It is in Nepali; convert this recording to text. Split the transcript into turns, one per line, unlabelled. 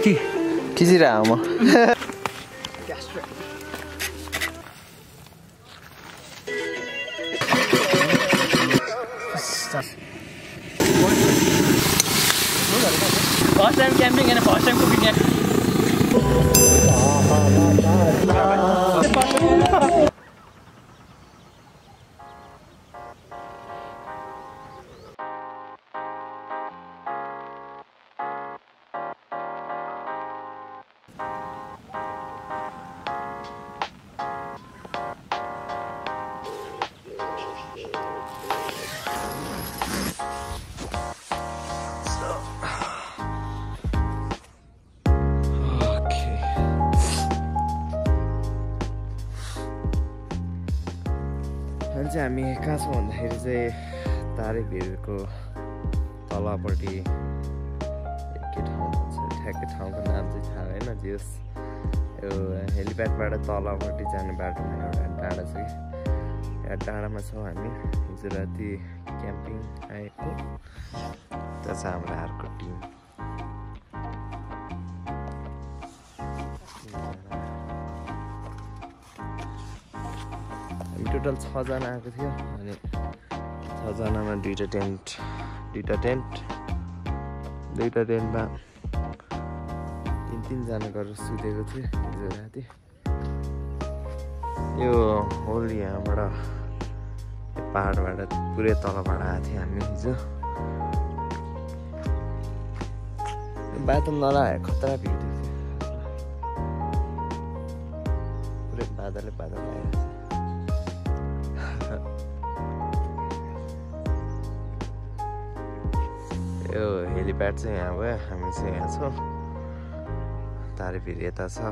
खिचिरहेको म
फर्स्ट टाइम क्याम्पिङ होइन फर्स्ट टाइम कुकिङ
हामी कहाँ छौँ भन्दाखेरि चाहिँ तारेभिरको तलपट्टि के ठाउँ भन्छ ठ्याक्कै ठाउँको नाम चाहिँ थाहा भएन जस यो हेलिप्याडबाट तलपट्टि जाने बाटोमा एउटा डाँडा छ कि यहाँ डाँडामा छौँ हामी हिजो राति क्याम्पिङ आएको त्यहाँ छ हाम्रो अर्को टिम टोटल 6 जना आएको थियो अनि 6 जनामा दुईटा टेन्टमा 3 जना गरेर सुतेको थियो हिजो राति यो होल यहाँबाट पहाडबाट पुरै तलबाट आएको थियो हामी हिजो बाटो नलागे खतरा भिड थियो पुरै बादल आएको छ यो हेलिप्याड चाहिँ यहाँ भयो हामी चाहिँ यहाँ छौँ तारेभिर यता छ